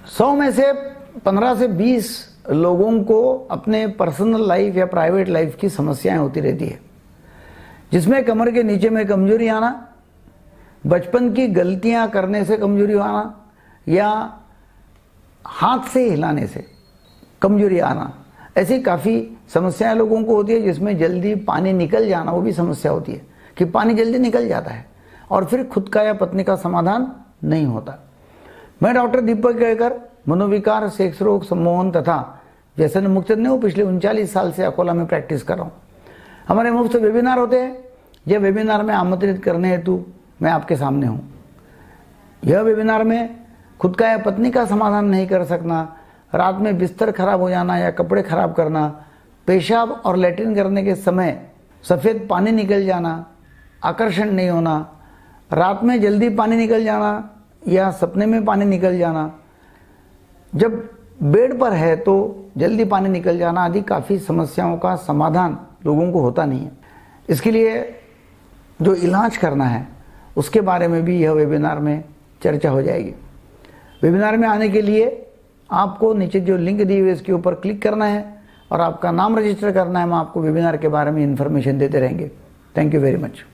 100 में से 15 से 20 लोगों को अपने पर्सनल लाइफ या प्राइवेट लाइफ की समस्याएं होती रहती है, जिसमें कमर के नीचे में कमजोरी आना, बचपन की गलतियां करने से कमजोरी आना, या हाथ से हिलाने से कमजोरी आना, ऐसी काफ़ी समस्याएं लोगों को होती है। जिसमें जल्दी पानी निकल जाना, वो भी समस्या होती है कि पानी जल्दी निकल जाता है और फिर खुद का या पत्नी का समाधान नहीं होता। मैं डॉक्टर दीपक केळकर, मनोविकार, सेक्स रोग, सम्मोहन तथा व्यसन मुक्त हूँ। पिछले 39 साल से अकोला में प्रैक्टिस कर रहा हूँ। हमारे मुफ्त वेबिनार होते हैं। यह वेबिनार में आमंत्रित करने हेतु मैं आपके सामने हूँ। यह वेबिनार में खुद का या पत्नी का समाधान नहीं कर सकना, रात में बिस्तर खराब हो जाना या कपड़े खराब करना, पेशाब और लैट्रिन करने के समय सफ़ेद पानी निकल जाना, आकर्षण नहीं होना, रात में जल्दी पानी निकल जाना या सपने में पानी निकल जाना, जब बेड पर है तो जल्दी पानी निकल जाना आदि काफ़ी समस्याओं का समाधान लोगों को होता नहीं है। इसके लिए जो इलाज करना है उसके बारे में भी यह वेबिनार में चर्चा हो जाएगी। वेबिनार में आने के लिए आपको नीचे जो लिंक दी हुई है इसके ऊपर क्लिक करना है और आपका नाम रजिस्टर करना है। हम आपको वेबिनार के बारे में इन्फॉर्मेशन देते रहेंगे। Thank you very much.